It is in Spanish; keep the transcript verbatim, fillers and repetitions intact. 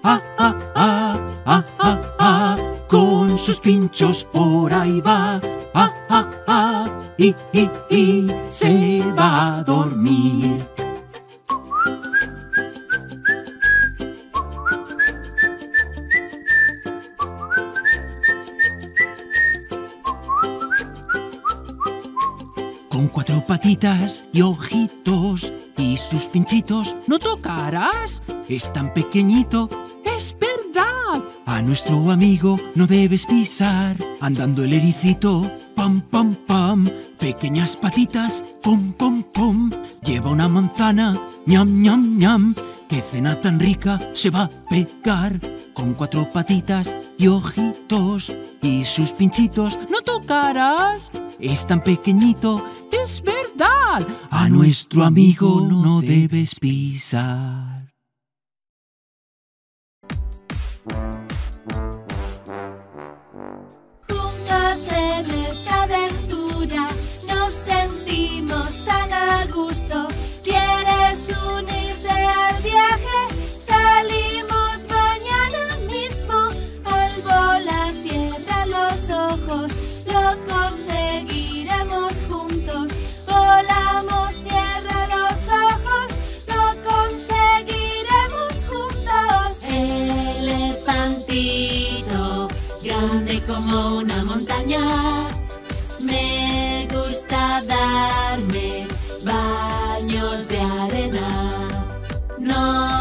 ah, ah, ah, ah, ah, ah. Con sus pinchos por ahí va, ah, ah, ah, y, y, y se va a dormir. Con cuatro patitas y ojitos y sus pinchitos no tocarás. Es tan pequeñito, es verdad. A nuestro amigo no debes pisar. Andando el ericito, pam, pam, pam. Pequeñas patitas, pom, pom, pom. Lleva una manzana, ñam, ñam, ñam. Qué cena tan rica se va a pegar. Con cuatro patitas y ojitos y sus pinchitos no tocarás. Es tan pequeñito, es verdad. A nuestro amigo no debes pisar. Juntos en esta aventura nos sentimos tan a gusto. ¿Quieres unirte al viaje? Salimos mañana mismo. Al volar cierra los ojos, lo conseguiremos juntos. Volamos, cierra los ojos, lo conseguiremos juntos. Elefantito, grande como una montaña, me gusta darme baños de arena. No